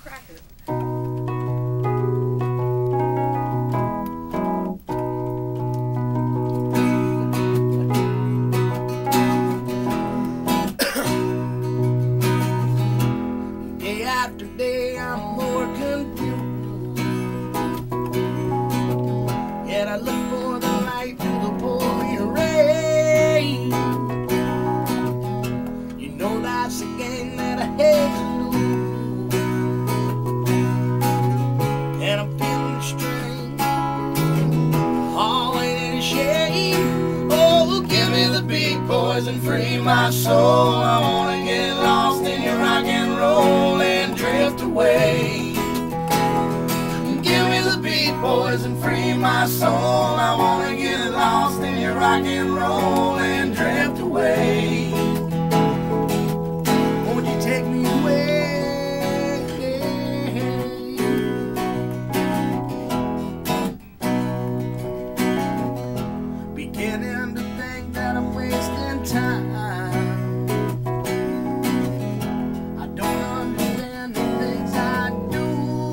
Day after day I'm more confused, yet I look for the light through the pouring rain. You know that's a game that I hate to lose, and I'm feeling strange, all in shame. Oh, give me the beat, boys, and free my soul. I wanna get lost in your rock and roll and drift away. Give me the beat, boys, and free my soul. I wanna get lost in your rock and roll and drift away. Won't you take me away? Beginning to think that I'm wasting time. I don't understand the things I do.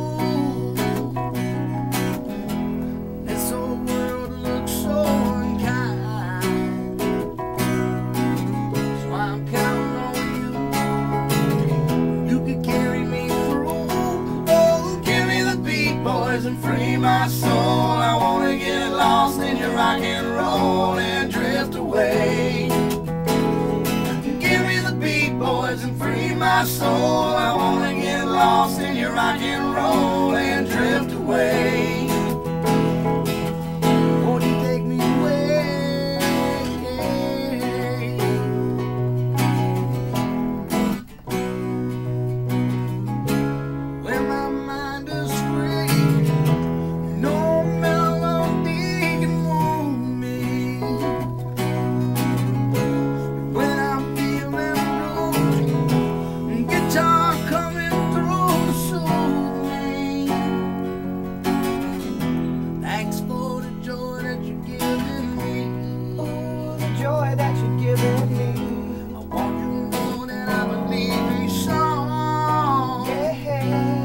This whole world looks so unkind, so I'm counting on you. You could carry me through. Oh, give me the beat, boys, and free my soul. I wanna get lost in your rock and roll and drift away. Give me the beat, boys, and free my soul. I wanna get lost in your rock and roll and drift away. Won't you take me away? When my mind is free, no melody can move me. When I'm feeling blue, guitar coming through to soothe me. Thanks for the joy that you're giving me. Oh, the joy that you're giving me. I want you to know that I believe these songs, Yeah.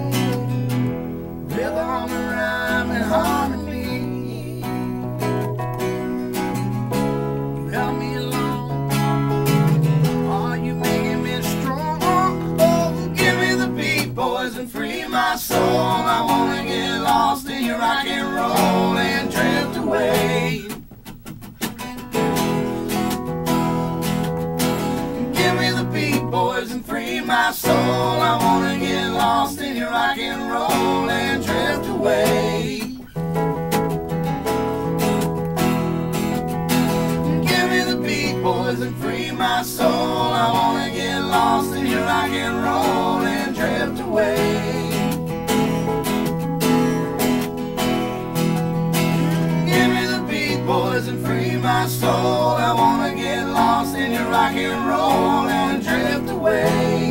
rhythm, rhyme, and harmony. You help me along. Are you making me strong? Oh, give me the beat, boys, and free my soul. I wanna get lost in your rock and roll and drift away. Give me the beat, boys, and free my soul. I wanna get lost in your rock and roll and drift away. Give me the beat, boys, and free my soul. I wanna get lost in your rock and roll and drift away. Give me the beat, boys, and free my soul. I wanna get lost in your rock and roll and drift away.